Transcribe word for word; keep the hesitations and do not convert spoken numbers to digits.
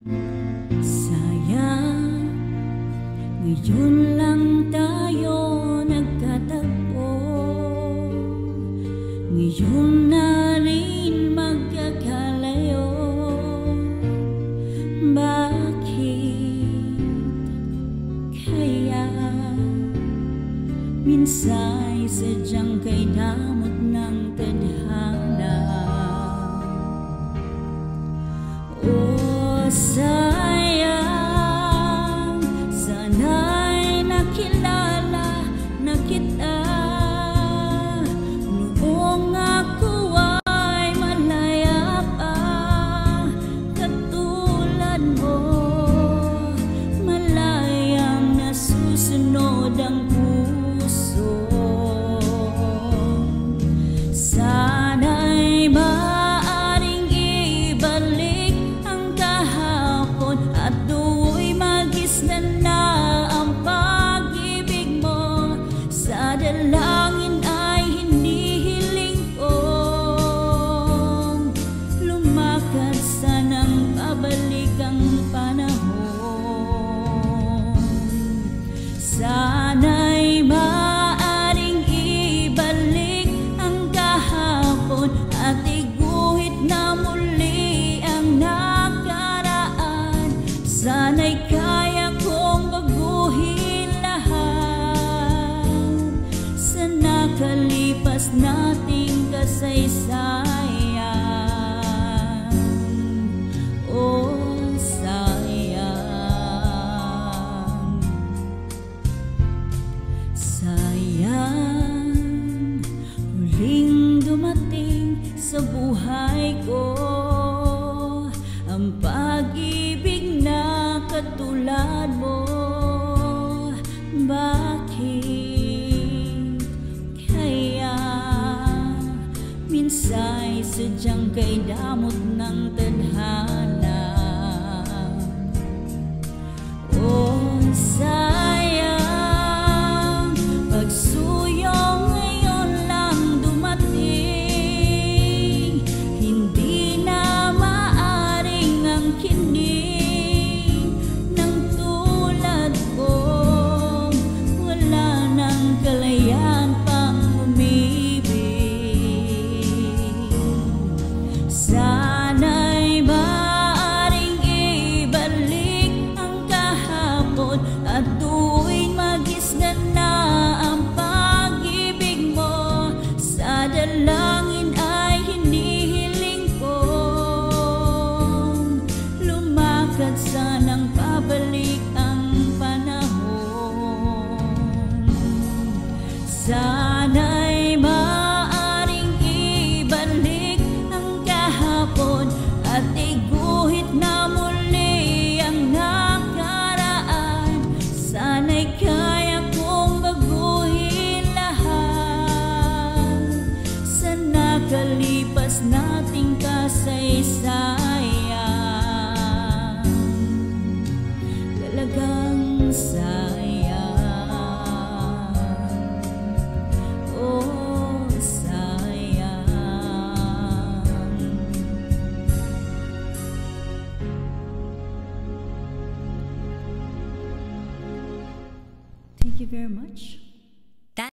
Sayang, ngayon lang tayo nagkatagpo. Ngayon na rin magkakalayo. Bakit kaya minsa'y sadyang kay damot ng tadhana? Oh, sayang, sana'y nakilala na kita noong ako ay malaya pa. Katulad mo, malayang nasusunod ang puso. Sana'y maaring ibalik ang kahapon at do'y magisnan na ang pag-ibig mo. Sa dalangin ay hinihiling kong lumakad, sanang pabalik ang panahon. Sana'y maaring ibalik ang kahapon at iguhit na muli ang nakaraan. Sana'y kaya kong baguhin lahat sa nakalipas nating kasaysayan. Oh, sayang, sayang, huling dumating sa buhay ko ang pag-ibig na katulad mo. Bakit kaya minsa'y sadyang kay damot ng tadhana? Oh, sayang, pagsuyong ngayon lang dumating. Hindi na maaring ang kinig ng tulad ko. Wala nang kalayaan pang umibig. Sana'y maaring ibalik ang kahapon at tuwing magisnan na ang pag-ibig mo. Sa dalangin ay hinihiling kong lumakad, sanang pabalik ang panahon. Sana'y maaring ibalik ang kahapon at iguhit na muli ang nakaraan. Sana'y kaya kong baguhin lahat sa nakalipas nating kasaysayan. Talagang sayang, oh, sayang. Thank you very much.